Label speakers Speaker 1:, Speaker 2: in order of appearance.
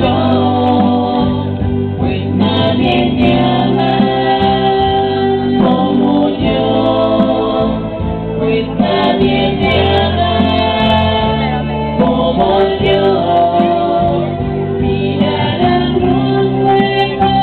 Speaker 1: with nadie me ama como yo, pues nadie me ama como yo.